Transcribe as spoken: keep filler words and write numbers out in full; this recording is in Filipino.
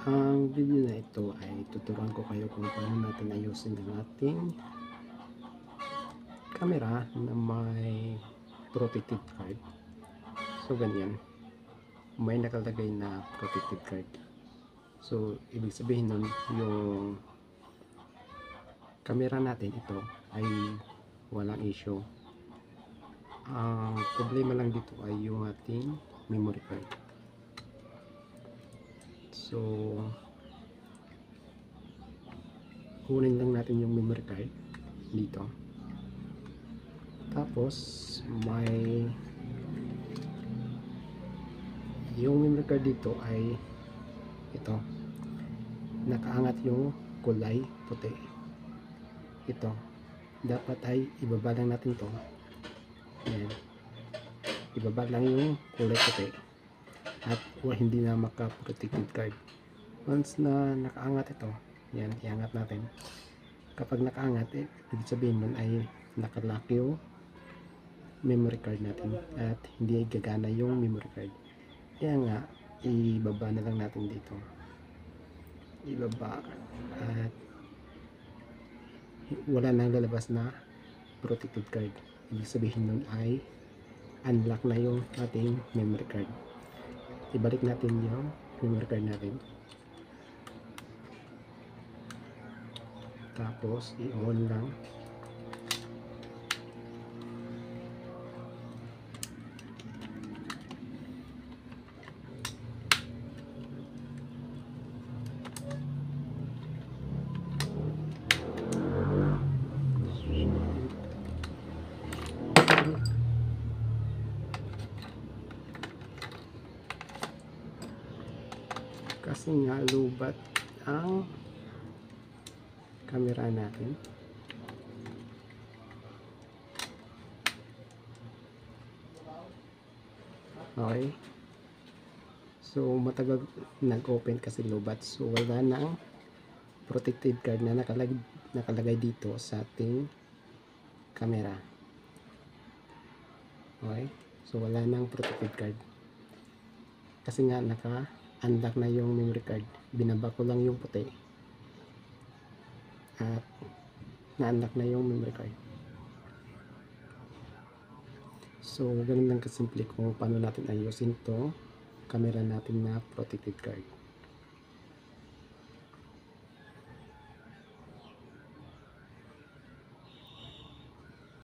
Ang video na ito ay tuturuan ko kayo kung paano natin ayusin ang ating camera na may protected card. So ganyan, may nakalagay na protected card. So ibig sabihin nun, yung camera natin ito ay walang issue. Ang uh, problema lang dito ay yung ating memory card. So kunin lang natin yung memory card dito, tapos may yung memory card dito ay ito, nakaangat yung kulay puti. Ito dapat ay ibaba lang natin to. Ayan, ibaba lang yung kulay puti at hindi na maka protected card. Once na nakaangat ito, yan, iangat natin. Kapag nakaangat, eh, ibig sabihin nun ay nakalock yung memory card natin at hindi gagana yung memory card. Kaya nga, ibaba na lang natin dito. Ibaba at wala nang lalabas na protected card. Ibig sabihin nun ay unlock na yung ating memory card. Ibalik natin yung memory card natin. Tapos i-on lang. Kasi nga lubat ang camera natin. Okay, so matagal nag-open kasi lubat, so wala na ang protected card na nakalagay, nakalagay dito sa ating camera. Okay, so wala nang protected card kasi nga naka unlock na yung memory card. Binaba ko lang yung puti at na-unlock na yung memory card. So ganun lang kasimple kung paano natin ayusin to camera natin na protected card.